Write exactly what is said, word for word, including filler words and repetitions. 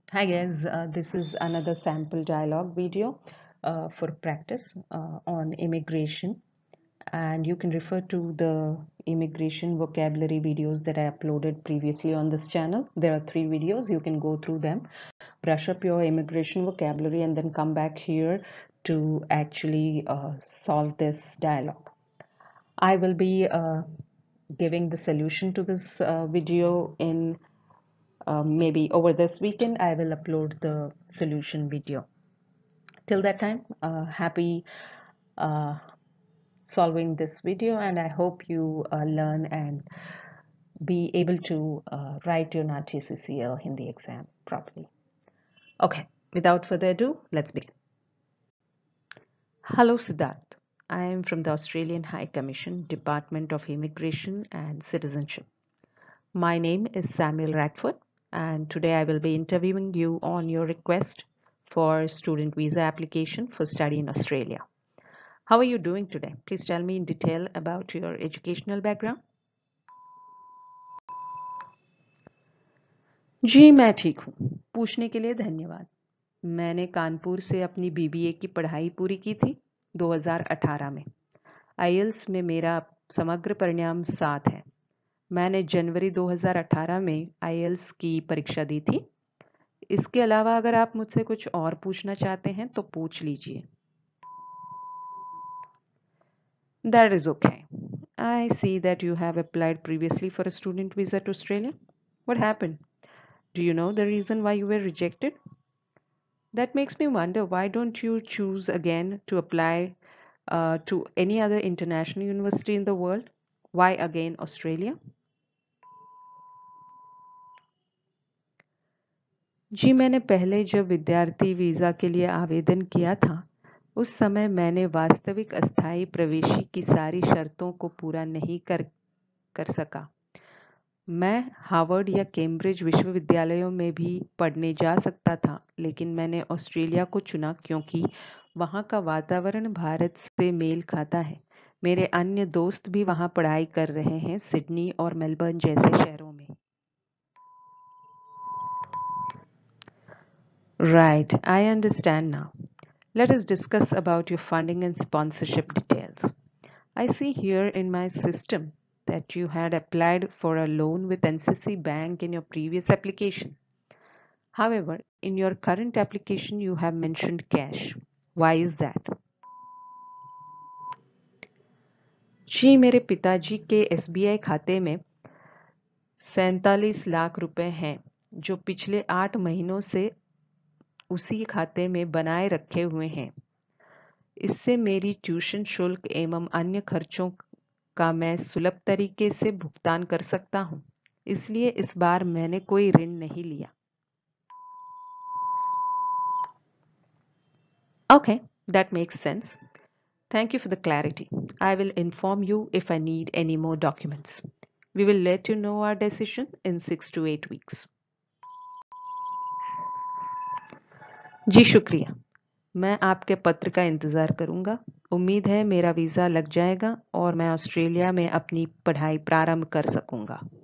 Hi guys, uh, this is another sample dialogue video uh, for practice uh, on immigration, and you can refer to the immigration vocabulary videos that I uploaded previously on this channel. There are three videos. You can go through them, brush up your immigration vocabulary, and then come back here to actually uh, solve this dialogue. I will be uh, giving the solution to this uh, video in um, maybe over this weekend. I will upload the solution video. Till that time, uh, happy uh, solving this video, and I hope you uh, learn and be able to uh, write your NAATI C C L Hindi exam properly. Okay, without further ado, let's begin. Hello, Siddharth. I am from the Australian High Commission, Department of Immigration and Citizenship. My name is Samuel Radford, and today I will be interviewing you on your request for student visa application for study in Australia. How are you doing today? Please tell me in detail about your educational background. जी मैं ठीक हूँ। पूछने के लिए धन्यवाद। मैंने कानपुर से अपनी बी बी ए की पढ़ाई पूरी की थी दो हज़ार अठारह में। I E L T S में मेरा समग्र परिणाम सात है। मैंने जनवरी दो हज़ार अठारह में I E L T S की परीक्षा दी थी। इसके अलावा अगर आप मुझसे कुछ और पूछना चाहते हैं तो पूछ लीजिए। That is okay. I see that you have applied previously for a student visa to Australia. What happened? Do you know the reason why you were rejected? That makes me wonder, why don't you choose again to apply uh, to any other international university in the world? Why again Australia? जी मैंने पहले जब विद्यार्थी visa के लिए आवेदन किया था उस समय मैंने वास्तविक अस्थायी प्रवेशी की सारी शर्तों को पूरा नहीं कर कर सका। मैं हार्वर्ड या कैम्ब्रिज विश्वविद्यालयों में भी पढ़ने जा सकता था, लेकिन मैंने ऑस्ट्रेलिया को चुना क्योंकि वहाँ का वातावरण भारत से मेल खाता है। मेरे अन्य दोस्त भी वहाँ पढ़ाई कर रहे हैं, सिडनी और मेलबर्न जैसे शहरों में। Right, I understand now. Let us discuss about your funding and sponsorship details. I see here in my system that you had applied for a loan with N C C Bank in your previous application. However, in your current application, you have mentioned cash. Why is that? जी मेरे पिताजी के S B I खाते में सैंतालीस लाख रुपए हैं, जो पिछले आठ महीनों से उसी खाते में बनाए रखे हुए हैं। इससे मेरी ट्यूशन शुल्क एवं अन्य खर्चों का मैं सुलभ तरीके से भुगतान कर सकता हूँ, इसलिए इस बार मैंने कोई ऋण नहीं लिया। Okay, that makes sense. Thank you for the clarity. I will inform you if I need any more documents. We will let you know our decision in six to eight weeks. जी शुक्रिया। मैं आपके पत्र का इंतज़ार करूंगा। उम्मीद है मेरा वीज़ा लग जाएगा और मैं ऑस्ट्रेलिया में अपनी पढ़ाई प्रारंभ कर सकूंगा।